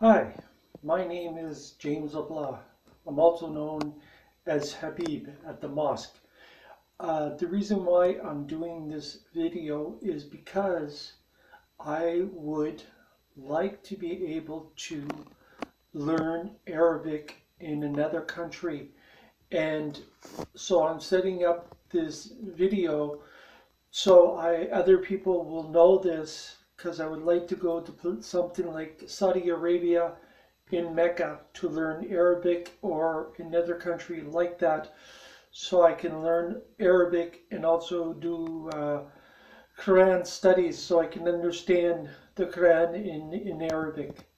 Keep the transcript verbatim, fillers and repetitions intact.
Hi, my name is James Ablah. I'm also known as Habib at the mosque. Uh, the reason why I'm doing this video is because I would like to be able to learn Arabic in another country. And so I'm setting up this video so I other people will know this because I would like to go to something like Saudi Arabia in Mecca to learn Arabic or another country like that so I can learn Arabic and also do uh, Quran studies so I can understand the Quran in, in Arabic.